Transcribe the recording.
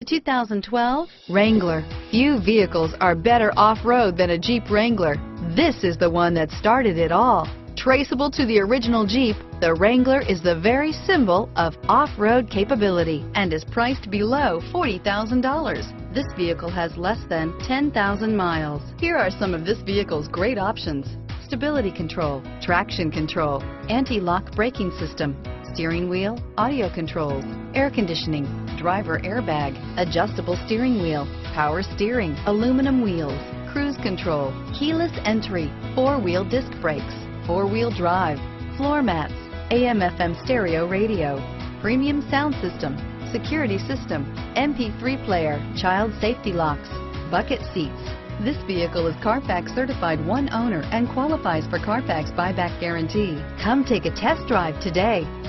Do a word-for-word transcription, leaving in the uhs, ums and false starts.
two thousand twelve Wrangler. Few vehicles are better off-road than a Jeep Wrangler. This is the one that started it all. Traceable to the original Jeep, the Wrangler is the very symbol of off-road capability and is priced below forty thousand dollars. This vehicle has less than ten thousand miles. Here are some of this vehicle's great options: stability control, traction control, anti-lock braking system, steering wheel audio controls, air conditioning, driver airbag, adjustable steering wheel, power steering, aluminum wheels, cruise control, keyless entry, four-wheel disc brakes, four-wheel drive, floor mats, A M F M stereo radio, premium sound system, security system, M P three player, child safety locks, bucket seats. This vehicle is Carfax certified one owner and qualifies for Carfax buyback guarantee. Come take a test drive today.